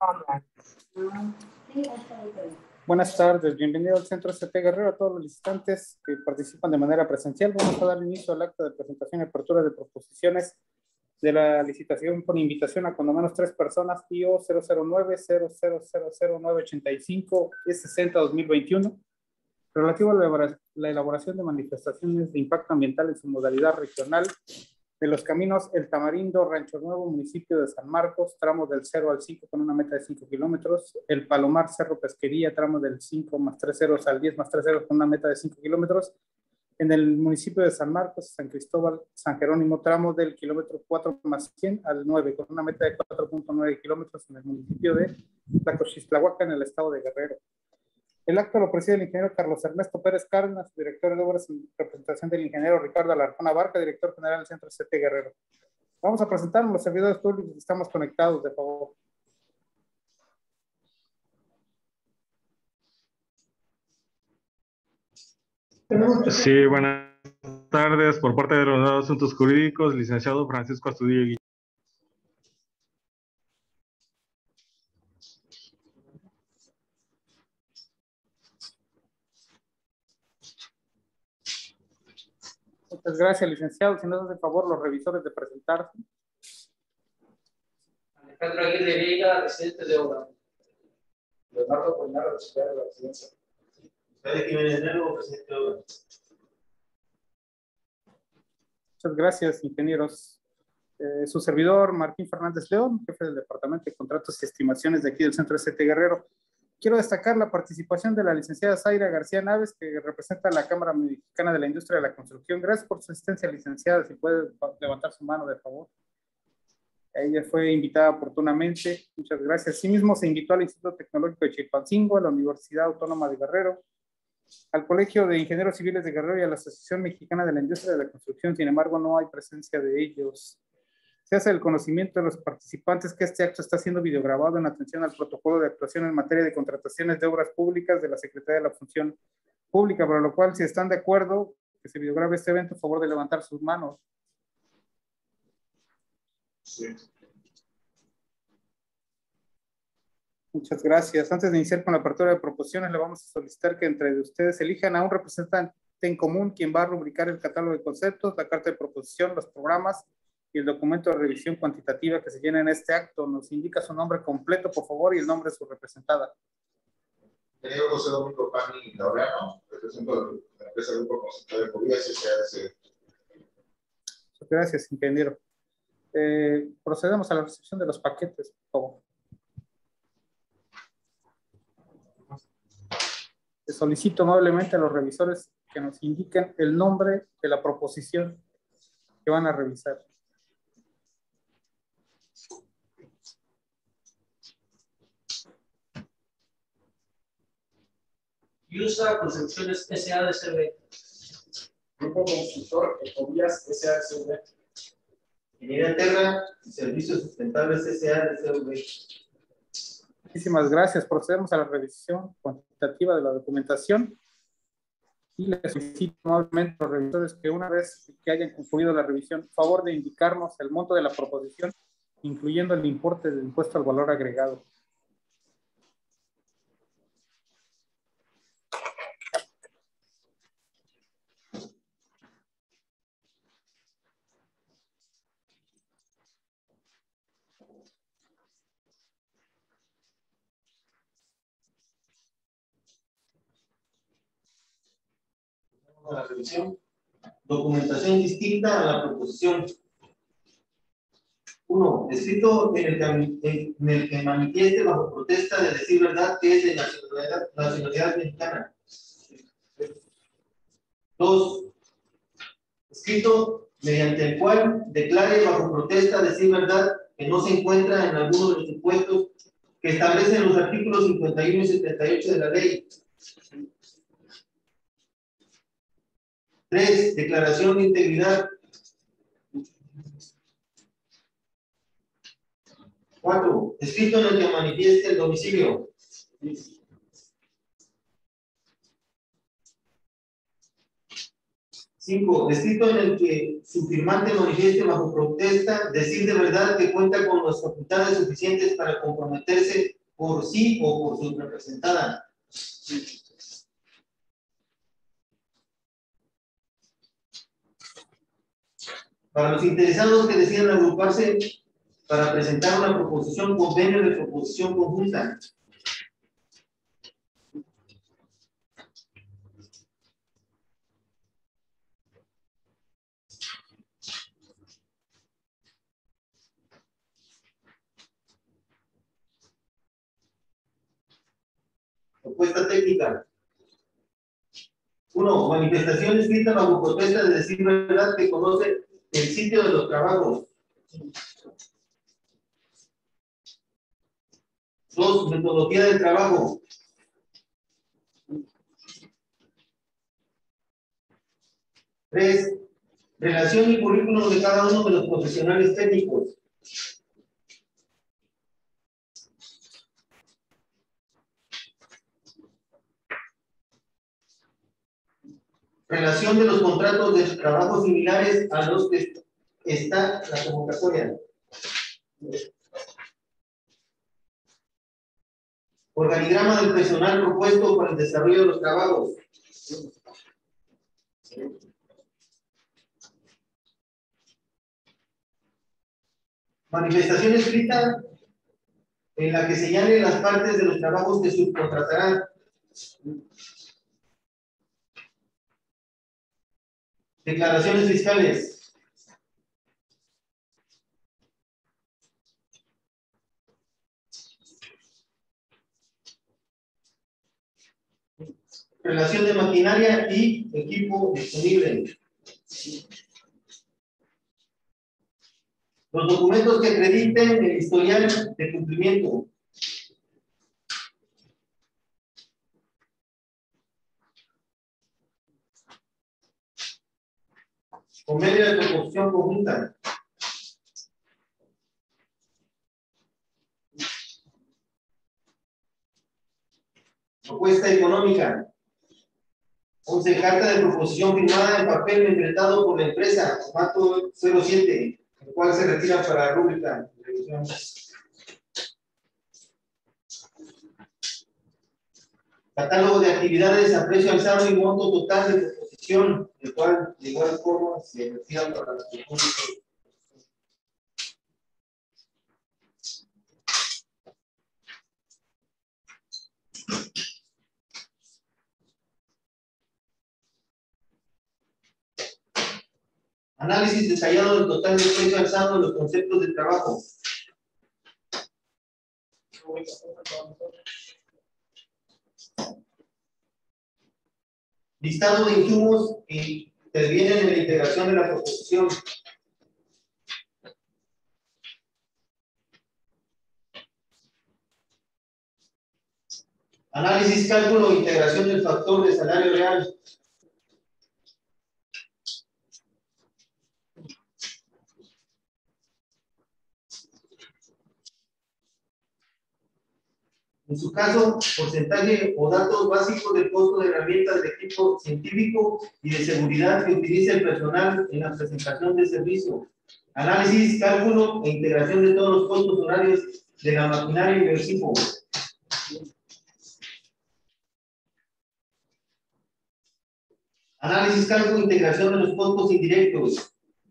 Buenas tardes, bienvenido al Centro ST Guerrero. A todos los licitantes que participan de manera presencial, vamos a dar inicio al acta de presentación y apertura de proposiciones de la licitación por invitación a cuando menos 3 personas, PIO 009-0000985 S60-2021, relativo a la elaboración de manifestaciones de impacto ambiental en su modalidad regional de los caminos El Tamarindo, Rancho Nuevo, municipio de San Marcos, tramo del 0 al 5 con una meta de 5 kilómetros, El Palomar, Cerro Pesquería, tramo del 5 más 3 ceros al 10 más 3 ceros con una meta de 5 kilómetros, en el municipio de San Marcos, San Cristóbal, San Jerónimo, tramo del kilómetro 4 más 100 al 9 con una meta de 4.9 kilómetros en el municipio de Tlacoxistlahuaca, en el estado de Guerrero. El acto lo preside el ingeniero Carlos Ernesto Pérez Cárdenas, director de obras en representación del ingeniero Ricardo Alarcón Abarca, director general del Centro ST Guerrero. Vamos a presentar los servidores públicos que estamos conectados, de favor. Sí, buenas tardes. Por parte de los asuntos jurídicos, licenciado Francisco Astudillo Guillén. Muchas gracias, licenciado. Si nos hacen favor los revisores de presentarse. Alejandro Aguirre Vega, residente de obra. Leonardo Colmenares, auxiliar de la residencia. Fede Jiménez Nervo, presidente de obra. Muchas gracias, ingenieros. Su servidor, Martín Fernández León, jefe del Departamento de Contratos y Estimaciones de aquí del Centro ST Guerrero. Quiero destacar la participación de la licenciada Zaira García Naves, que representa a la Cámara Mexicana de la Industria de la Construcción. Gracias por su asistencia, licenciada. Si puede levantar su mano, de favor. Ella fue invitada oportunamente. Muchas gracias. Asimismo, se invitó al Instituto Tecnológico de Chilpancingo, a la Universidad Autónoma de Guerrero, al Colegio de Ingenieros Civiles de Guerrero y a la Asociación Mexicana de la Industria de la Construcción. Sin embargo, no hay presencia de ellos. Se hace el conocimiento de los participantes que este acto está siendo videograbado en atención al protocolo de actuación en materia de contrataciones de obras públicas de la Secretaría de la Función Pública, por lo cual, si están de acuerdo que se videograbe este evento, a favor de levantar sus manos. Sí. Muchas gracias. Antes de iniciar con la apertura de proposiciones, le vamos a solicitar que entre ustedes elijan a un representante en común quien va a rubricar el catálogo de conceptos, la carta de proposición, los programas y el documento de revisión cuantitativa que se llena en este acto. Nos indica su nombre completo, por favor, y el nombre de su representada. Ingeniero José Domingo Pani Laureano, represento la empresa Grupo Consultor de Covías SADC. Gracias, ingeniero. Procedemos a la recepción de los paquetes, por favor. Les solicito amablemente a los revisores que nos indiquen el nombre de la proposición que van a revisar. USA Construcciones SADCB. Grupo Consultor Ecovías SADCB. Ingeniería Terra y Servicios Sustentables SADCB. Muchísimas gracias. Procedemos a la revisión cuantitativa de la documentación y les solicito amablemente a los revisores que una vez que hayan concluido la revisión, favor de indicarnos el monto de la proposición, incluyendo el importe del impuesto al valor agregado. La revisión. Documentación distinta a la proposición. 1. Escrito en el que manifieste bajo protesta de decir verdad que es de nacionalidad mexicana. 2. Escrito mediante el cual declare bajo protesta de decir verdad que no se encuentra en alguno de los supuestos que establecen los artículos 51 y 78 de la ley. 3. Declaración de integridad. 4. Escrito en el que manifieste el domicilio. 5. Escrito en el que su firmante manifieste bajo protesta decir de verdad que cuenta con las facultades suficientes para comprometerse por sí o por su representada. Para los interesados que decidan agruparse para presentar una proposición, convenio de proposición conjunta. Propuesta técnica. 1. Manifestación escrita bajo protesta de decir verdad que conoce el sitio de los trabajos. 2. Metodología del trabajo. 3. Relación y currículum de cada uno de los profesionales técnicos. 4. Relación de los contratos de trabajo similares a los que está la convocatoria. Organigrama del personal propuesto para el desarrollo de los trabajos. Manifestación escrita en la que señale las partes de los trabajos que subcontratarán. Declaraciones fiscales. Relación de maquinaria y equipo disponible. Los documentos que acrediten el historial de cumplimiento. Convenio de proposición conjunta. Propuesta económica. 11. Carta de proposición firmada en papel membretado por la empresa, formato 07, el cual se retira para la rúbrica. Catálogo de actividades a precio alzado y monto total de proposición, el cual de igual forma se retira para la rúbrica. Análisis detallado del total de precio alzado de los conceptos de trabajo. Listado de insumos que intervienen en la integración de la proposición. Análisis, cálculo e integración del factor de salario real. En su caso, porcentaje o datos básicos del costo de herramientas de equipo científico y de seguridad que utiliza el personal en la presentación del servicio. Análisis, cálculo e integración de todos los costos horarios de la maquinaria y del equipo. Análisis, cálculo e integración de los costos indirectos.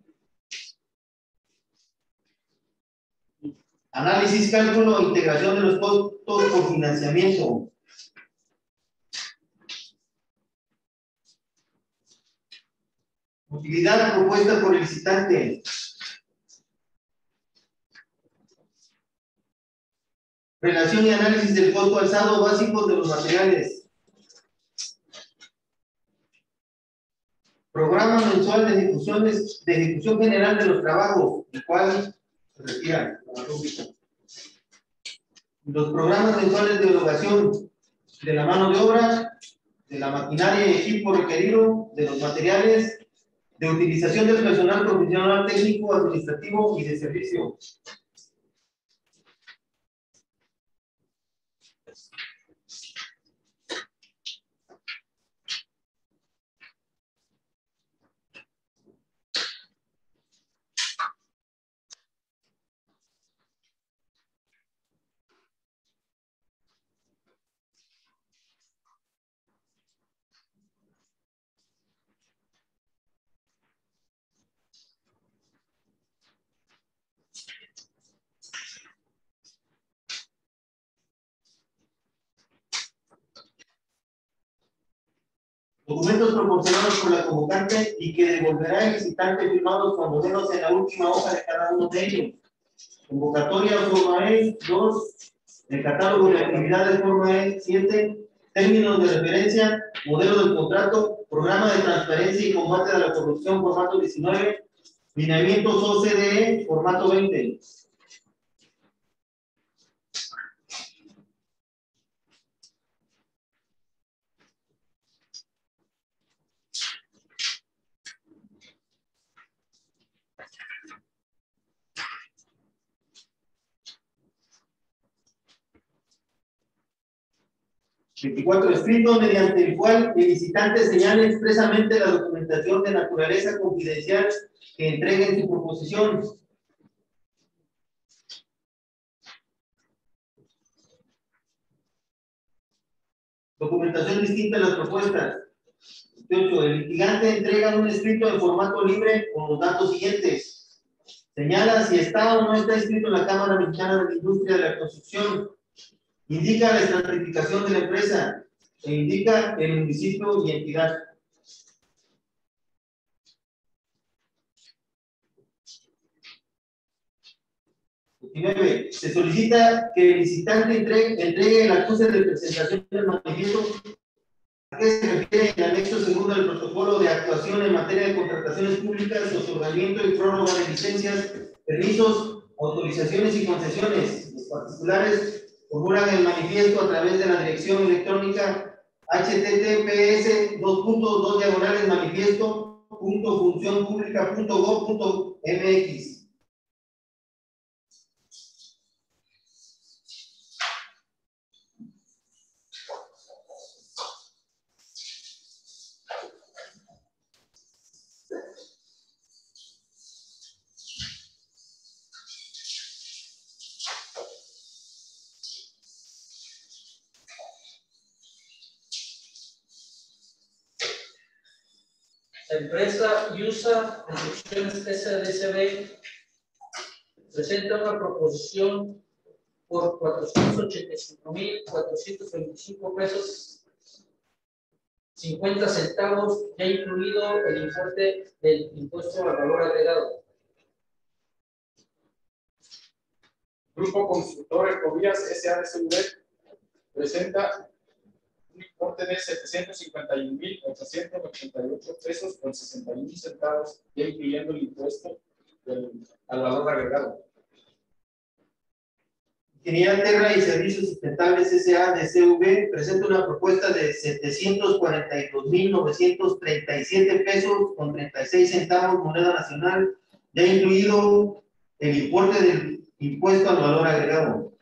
Análisis, cálculo e integración de los costos por financiamiento. Utilidad propuesta por el licitante. Relación y análisis del costo alzado básico de los materiales. Programa mensual de ejecución general de los trabajos, el cual se retira la rúbrica. Los programas mensuales de erogación de la mano de obra, de la maquinaria y equipo requerido, de los materiales, de utilización del personal profesional técnico, administrativo y de servicio. Documentos proporcionados por la convocante y que devolverá el licitante firmados con modelos en la última hoja de cada uno de ellos. Convocatoria forma E, 2, el catálogo de actividades forma E, 7, términos de referencia, modelo del contrato, programa de transparencia y combate a la corrupción, formato 19, lineamientos OCDE, formato 20. Escrito mediante el cual el licitante señale expresamente la documentación de naturaleza confidencial que entregue en su proposición. Documentación distinta a las propuestas. 18. El litigante entrega un escrito en formato libre con los datos siguientes. Señala si está o no está inscrito en la Cámara Mexicana de la Industria de la Construcción. Indica la estratificación de la empresa e indica el municipio y entidad. Se solicita que el licitante entregue el acuse de presentación del manifiesto a que se refiere en el anexo segundo del protocolo de actuación en materia de contrataciones públicas, otorgamiento y prórroga de licencias, permisos, autorizaciones y concesiones. Los particulares formulan el manifiesto a través de la dirección electrónica https://manifiesto.funcionpublica.gov.mx. La empresa USA Construcciones SDCB presenta una proposición por 485,425 pesos 50 centavos, ya incluido el importe del impuesto al valor agregado. Grupo Constructor Ecovías SADCV presenta un importe de 751,888 pesos con 61 centavos, ya incluyendo el impuesto al valor agregado. Ingeniería Terra y Servicios Sustentables SADCV presenta una propuesta de 742,937 pesos con 36 centavos moneda nacional, ya incluido el importe del impuesto al valor agregado.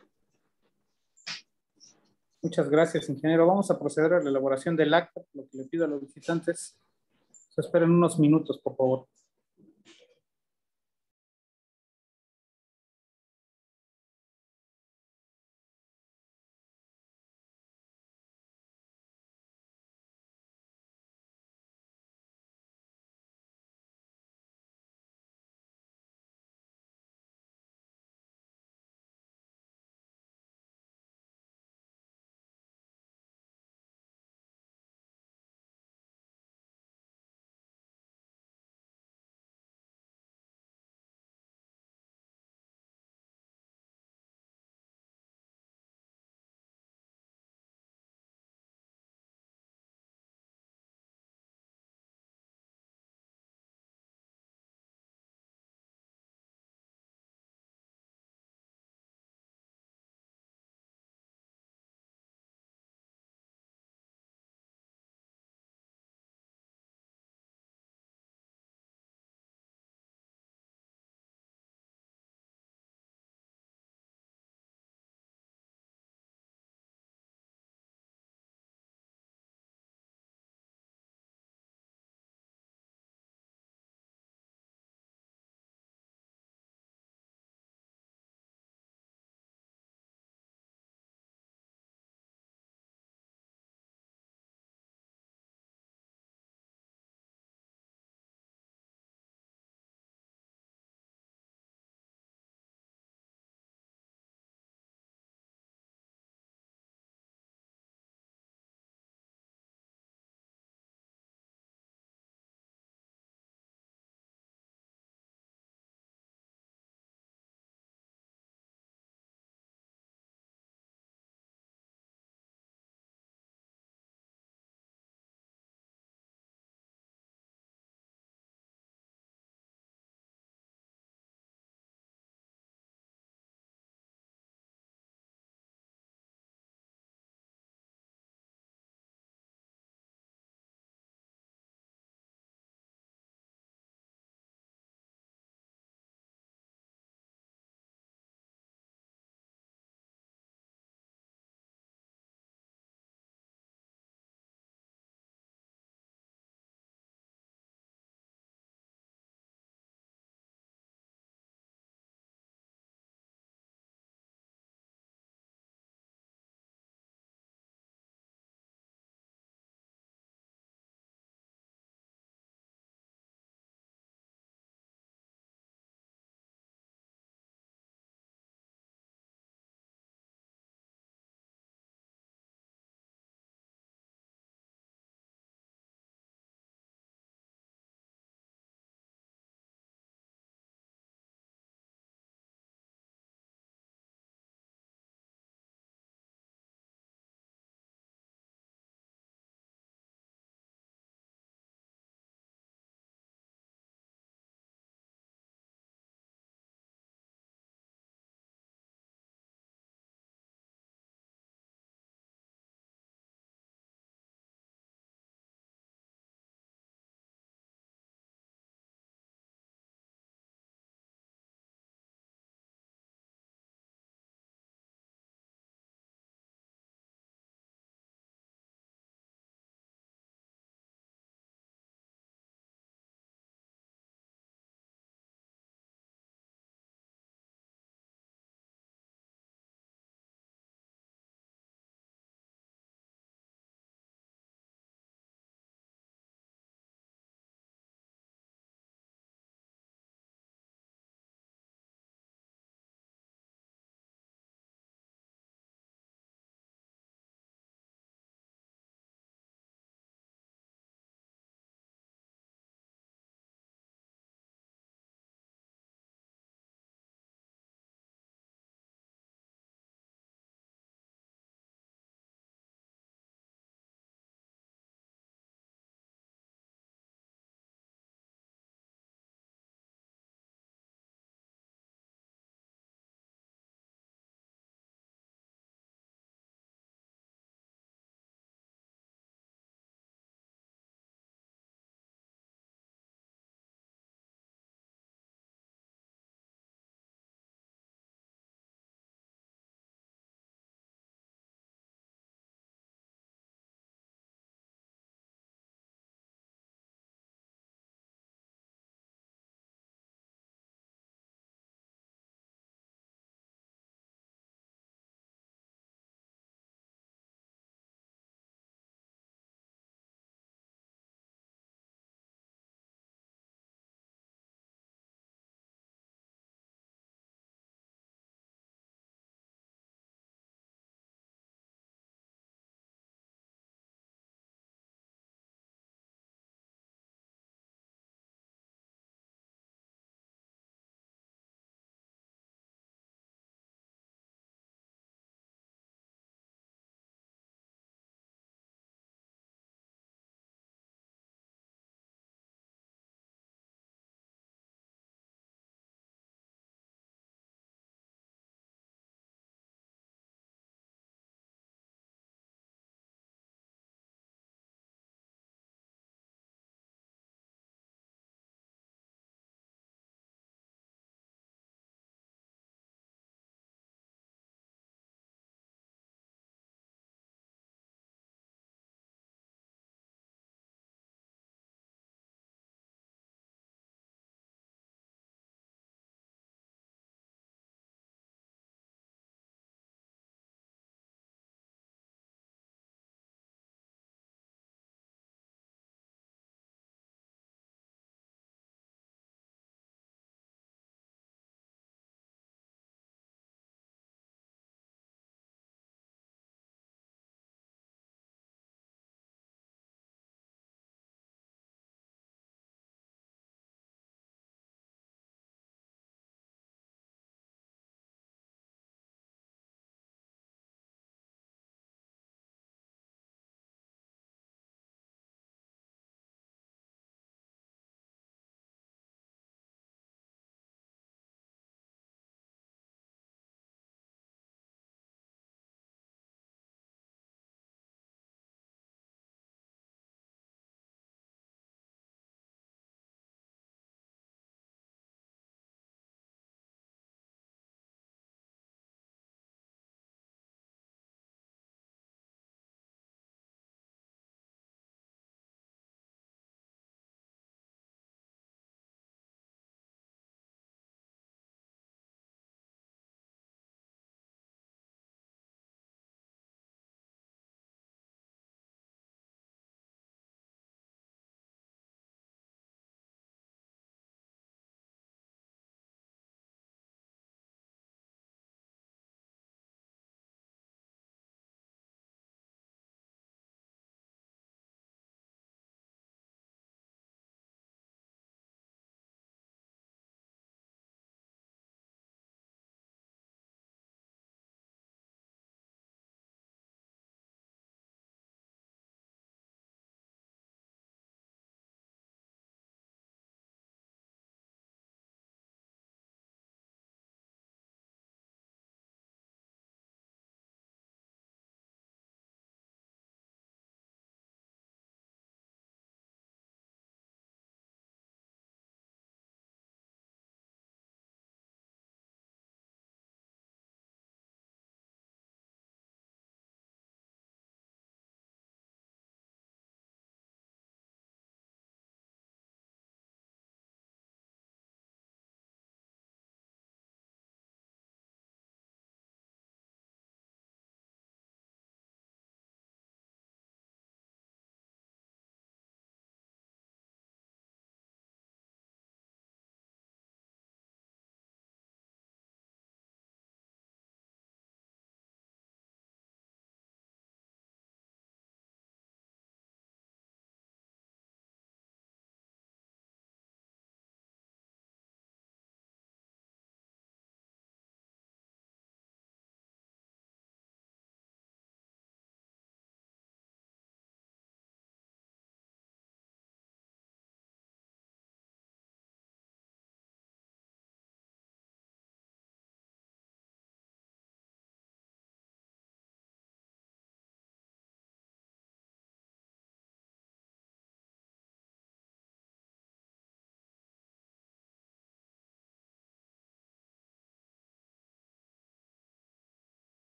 Muchas gracias, ingeniero. Vamos a proceder a la elaboración del acta, lo que le pido a los visitantes. Se esperen unos minutos, por favor.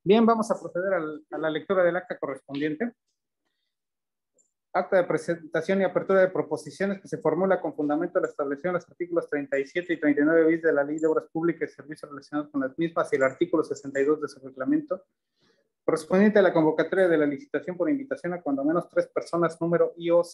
Bien, vamos a proceder a la lectura del acta correspondiente. Acta de presentación y apertura de proposiciones que se formula con fundamento de la establecido en los artículos 37 y 39 bis de la Ley de Obras Públicas y Servicios relacionados con las mismas y el artículo 62 de su reglamento, correspondiente a la convocatoria de la licitación por invitación a cuando menos 3 personas, número IO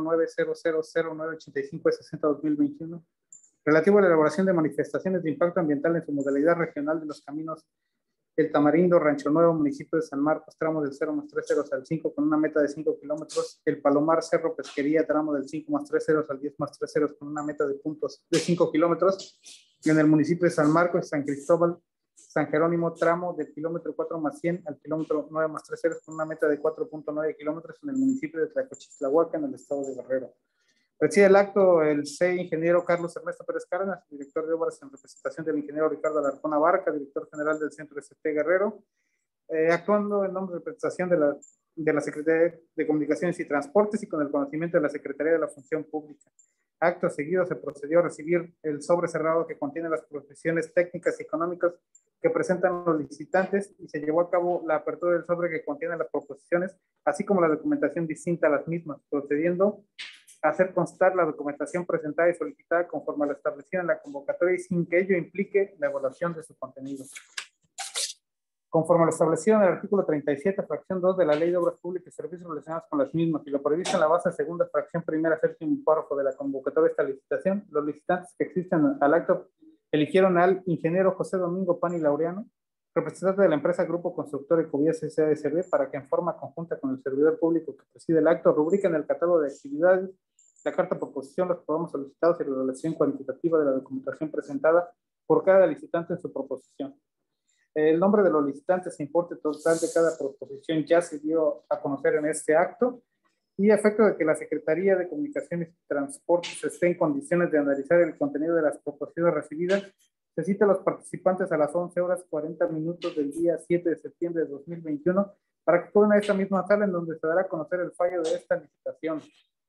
00900098560-2021, relativo a la elaboración de manifestaciones de impacto ambiental en su modalidad regional de los caminos El Tamarindo, Rancho Nuevo, municipio de San Marcos, tramo del 0 más 3 ceros al 5 con una meta de 5 kilómetros. El Palomar, Cerro Pesquería, tramo del 5 más 3 ceros al 10 más 3 ceros con una meta de puntos de 5 kilómetros. Y en el municipio de San Marcos y San Cristóbal, San Jerónimo, tramo del kilómetro 4 más 100 al kilómetro 9 más 3 ceros con una meta de 4.9 kilómetros en el municipio de Tlacochitlahuaca, en el estado de Guerrero. Preside el acto el C. Ingeniero Carlos Ernesto Pérez Cárdenas, director de obras en representación del ingeniero Ricardo Alarcón Abarca, director general del Centro ST Guerrero, actuando en nombre de representación de la Secretaría de Comunicaciones y Transportes y con el conocimiento de la Secretaría de la Función Pública. Acto seguido se procedió a recibir el sobre cerrado que contiene las profesiones técnicas y económicas que presentan los licitantes y se llevó a cabo la apertura del sobre que contiene las proposiciones, así como la documentación distinta a las mismas, procediendo a hacer constar la documentación presentada y solicitada conforme a lo establecido en la convocatoria y sin que ello implique la evaluación de su contenido. Conforme a lo establecido en el artículo 37, fracción 2 de la Ley de Obras Públicas y Servicios relacionados con las mismas y lo previsto en la base segunda, fracción primera, séptimo párrafo de la convocatoria de esta licitación, los licitantes que existen al acto eligieron al ingeniero José Domingo Pani Laureano, representante de la empresa Grupo Constructor Ecovías SASB, para que en forma conjunta con el servidor público que preside el acto rubrique en el catálogo de actividades la carta proposición, los programas solicitados y la evaluación cuantitativa de la documentación presentada por cada licitante en su proposición. El nombre de los licitantes e importe total de cada proposición ya se dio a conocer en este acto y a efecto de que la Secretaría de Comunicaciones y Transportes esté en condiciones de analizar el contenido de las proposiciones recibidas, se cita a los participantes a las 11:40 del día 7 de septiembre de 2021 para que acudan a esta misma sala en donde se dará a conocer el fallo de esta licitación.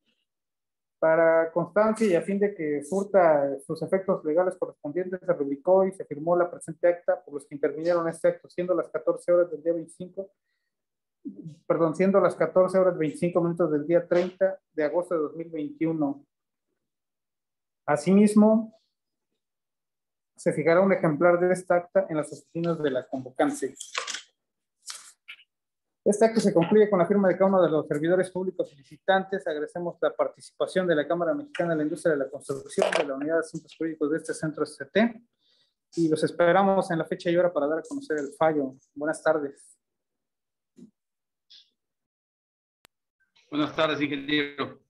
Para constancia y a fin de que surta sus efectos legales correspondientes, se rubricó y se firmó la presente acta por los que intervinieron en este acto, siendo las 14 horas del día 25 del día 30 de agosto de 2021. Asimismo, se fijará un ejemplar de esta acta en las oficinas de la convocante. Este acto se concluye con la firma de cada uno de los servidores públicos y licitantes. Agradecemos la participación de la Cámara Mexicana de la Industria de la Construcción, de la Unidad de Asuntos Jurídicos de este Centro ST, y los esperamos en la fecha y hora para dar a conocer el fallo. Buenas tardes. Buenas tardes, ingeniero.